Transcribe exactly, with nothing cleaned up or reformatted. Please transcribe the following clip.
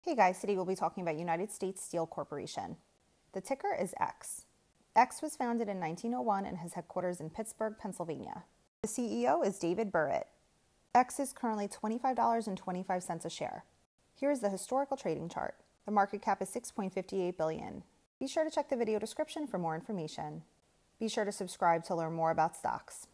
Hey guys, today we'll be talking about United States Steel Corporation. The ticker is X. X was founded in nineteen oh one and has headquarters in Pittsburgh, Pennsylvania. The C E O is David Burritt. X is currently twenty-five dollars and twenty-five cents a share. Here is the historical trading chart. The market cap is six point five eight billion dollars. Be sure to check the video description for more information. Be sure to subscribe to learn more about stocks.